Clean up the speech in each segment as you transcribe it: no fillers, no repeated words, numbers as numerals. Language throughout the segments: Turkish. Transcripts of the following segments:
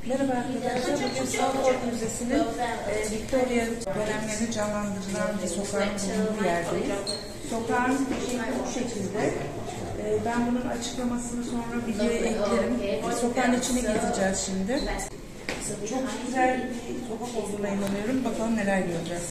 Merhaba arkadaşlar, bugün Salford Müzesi'nin Victoria dönemlerini canlandırılan bir sokağın bulunduğu yerdeyiz. Sokağın şekli bu şekilde. Ben bunun açıklamasını sonra videoya eklerim. Sokağın içine gezeceğiz şimdi. Çok güzel bir sokak olduğuna inanıyorum. Bakalım neler göreceğiz.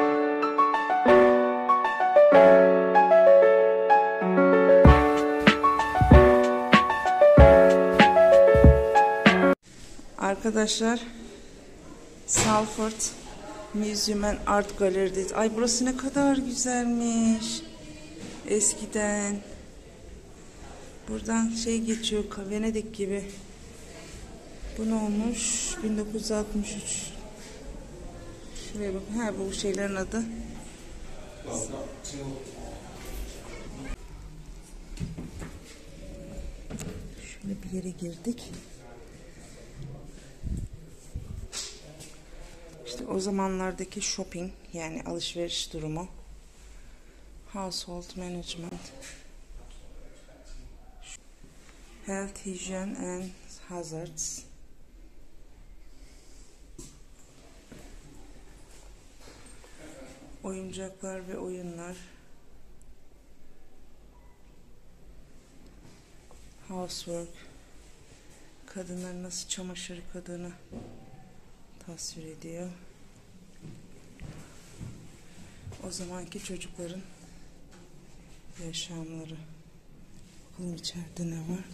Arkadaşlar, Salford Museum and Art Gallery'deyiz. Ay burası ne kadar güzelmiş. Eskiden. Buradan şey geçiyor, Venedik gibi. Bu ne olmuş? 1963. Şuraya bakın. Ha, bu şeylerin adı. Şöyle bir yere girdik. İşte o zamanlardaki shopping, yani alışveriş durumu. Household management. Health, hygiene and hazards. Oyuncaklar ve oyunlar. Housework. Kadınlar nasıl çamaşır yıkadığını tasvir ediyor. O zamanki çocukların yaşamları. Bakalım içeride ne var.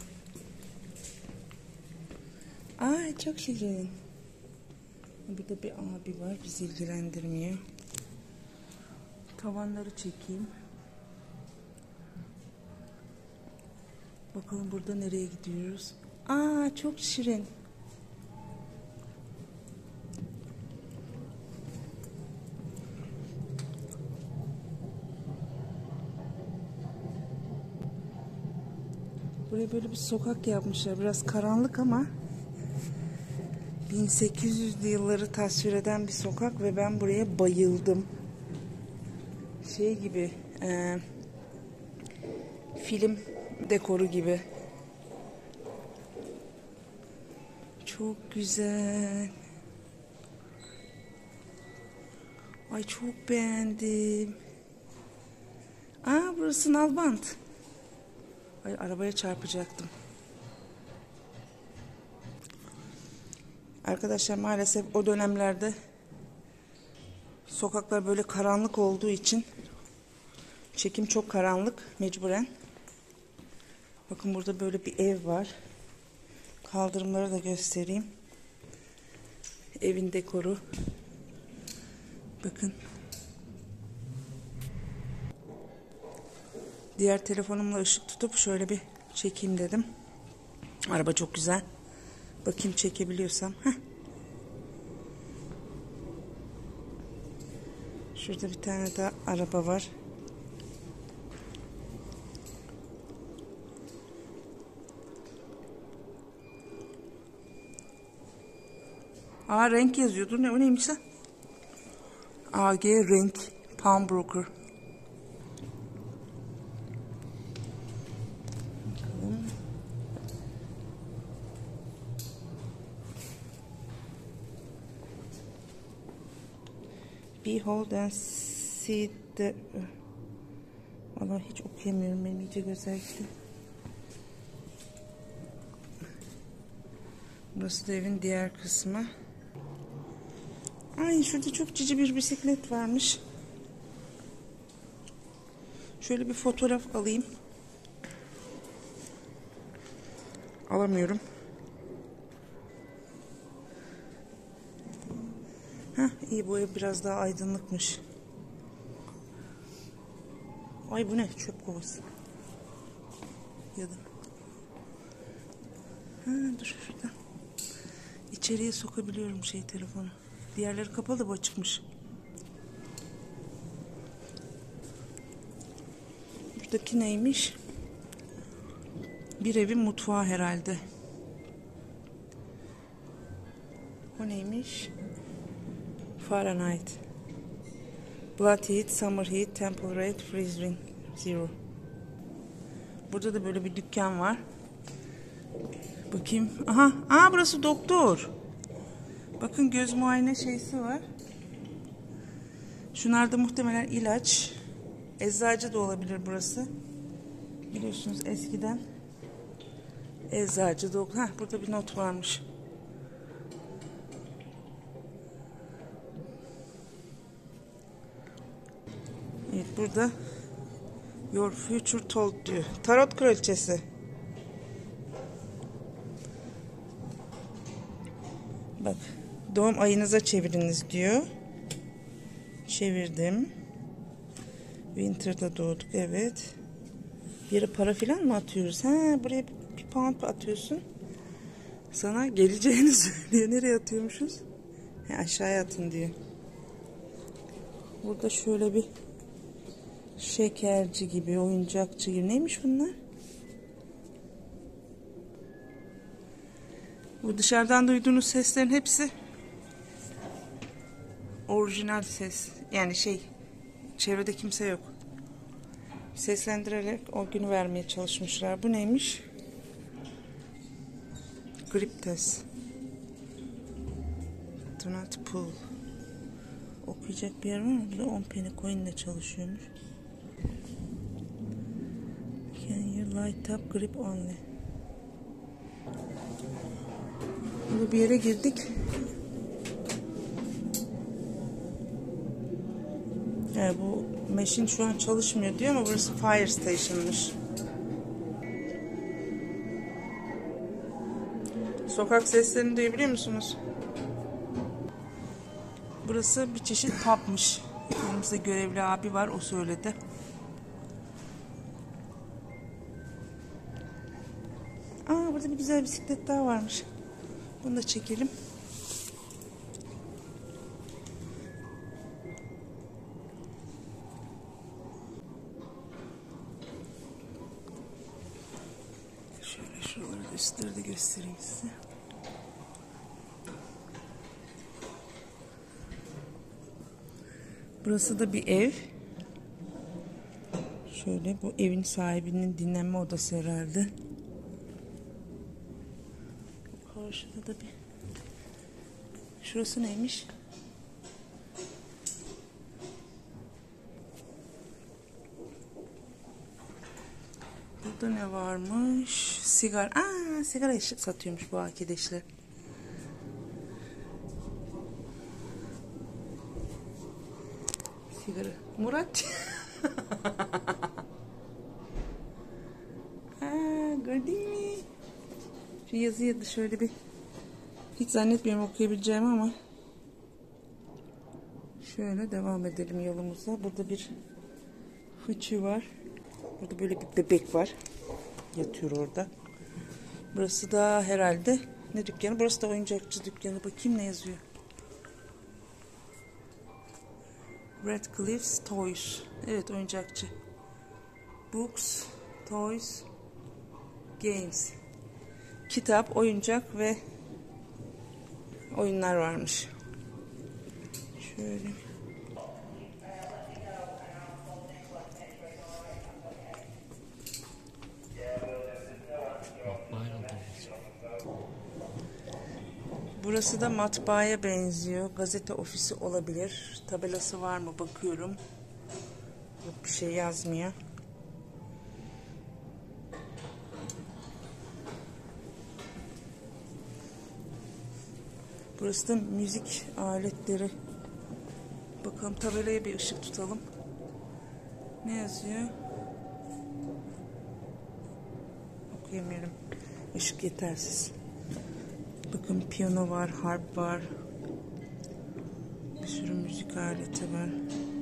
Ay çok şirin. Burada bir abi var, bizi ilgilendirmiyor. Tavanları çekeyim. Bakalım burada nereye gidiyoruz. Aa çok şirin. Buraya böyle bir sokak yapmışlar. Biraz karanlık ama 1800'lü yılları tasvir eden bir sokak ve ben buraya bayıldım. Şey gibi, film dekoru gibi. Çok güzel. Ay çok beğendim. Aa burası nalbant. Ay arabaya çarpacaktım. Arkadaşlar maalesef o dönemlerde sokaklar böyle karanlık olduğu için çekim çok karanlık mecburen. Bakın burada böyle bir ev var. Kaldırımları da göstereyim. Evin dekoru. Bakın. Diğer telefonumla ışık tutup şöyle bir çekeyim dedim. Araba çok güzel. Bakayım çekebiliyorsam. Heh. Şurada bir tane daha araba var. Aa renk yazıyordu. Ne o neymiş lan? AG renk pawnbroker. Behold and see the... Vallahi hiç okuyamıyorum. Benim iyice gözel gitti. Burası da evin diğer kısmı. Ay şurada çok cici bir bisiklet varmış. Şöyle bir fotoğraf alayım. Alamıyorum. Heh, iyi bu ev biraz daha aydınlıkmış. Ay bu ne? Çöp kovası. Ya da. Ha, dur şurada. İçeriye sokabiliyorum telefonu. Diğerleri kapalı da bu açıkmış. Buradaki neymiş? Bir evin mutfağı herhalde. O neymiş? Fahrenheit. Blood heat, summer heat, temperate, freezing zero. Burada da böyle bir dükkan var. Bakayım. Aha, burası doktor. Bakın göz muayene şeysi var. Şunlar da muhtemelen ilaç. Eczacı da olabilir burası. Biliyorsunuz eskiden eczacı da... burada bir not varmış. Evet, burada Your Future Told diyor. Tarot kraliçesi. Bak, doğum ayınıza çeviriniz diyor. Çevirdim. Winter'da doğduk, evet. Bir yere para filan mı atıyoruz? Buraya bir pound atıyorsun. Sana geleceğini söylüyor. Nereye atıyormuşuz? Aşağıya atın diyor. Burada şöyle bir şekerci gibi, oyuncakçı gibi. Neymiş bunlar? Bu dışarıdan duyduğunuz seslerin hepsi orijinal ses. Yani çevrede kimse yok. Seslendirerek o günü vermeye çalışmışlar. Bu neymiş? Grip test. Do not pull. Okuyacak bir yer var mı? Bu da 10 penny coin ile çalışıyormuş. Can you light up grip only? Burada bir yere girdik. Yani bu machine şu an çalışmıyor diyor ama burası fire station'mış. Sokak seslerini duyabiliyor musunuz? Burası bir çeşit pub'mış. Yanımızda görevli abi var, o söyledi. Burada bir güzel bisiklet daha varmış. Bunu da çekelim. Şöyle şuraları da üstleri de göstereyim size. Burası da bir ev. Şöyle, bu evin sahibinin dinlenme odası herhalde. Karşıda da bir... Şurası neymiş? Burada ne varmış? Sigara. Sigara satıyormuş bu arkadaşlar. Sigara. Murat. Gördün mü? Şu yazıyı da şöyle bir... Hiç zannetmiyorum okuyabileceğim ama... Şöyle devam edelim yolumuza. Burada bir fıçı var. Burada böyle bir bebek var. Yatıyor orada. Burası da herhalde ne dükkanı? Burası da oyuncakçı dükkanı. Bakayım ne yazıyor. Radcliffe's Toys. Evet, oyuncakçı. Books, Toys, Games. Kitap, oyuncak ve oyunlar varmış. Şöyle. Burası da matbaaya benziyor. Gazete ofisi olabilir. Tabelası var mı bakıyorum. Yok, bir şey yazmıyor. Burası da müzik aletleri. Bakalım, tabelaya bir ışık tutalım. Ne yazıyor? Okuyamıyorum. Işık yetersiz. Bakın, piyano var, harp var. Bir sürü müzik aleti var.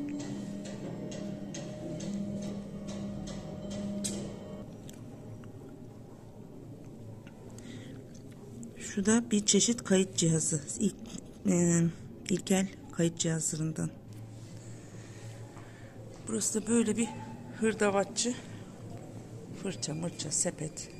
Şu da bir çeşit kayıt cihazı. İlkel kayıt cihazlarından. Burası da böyle bir hırdavatçı. Fırça, mırça, sepet.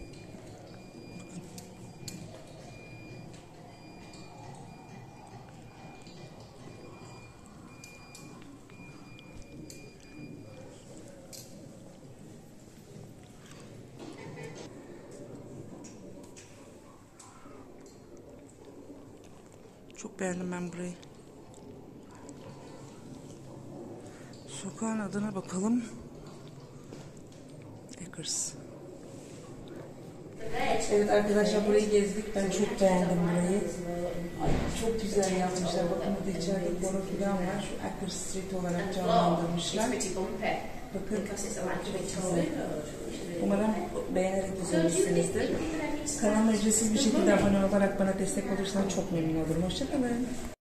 Çok beğendim ben burayı. Sokağın adına bakalım. Acres. Evet arkadaşlar, burayı gezdik. Ben çok beğendim burayı. Ay, çok güzel yapmışlar. Bakın burada içeride boru falan var. Şu Acres Street olarak canlandırmışlar. Bakın. Umarım beğenerek izlemişsinizdir. Kanalıma ücretsiz bir şekilde abone olarak bana destek olursanız çok memnun olurum. Hoşçakalın.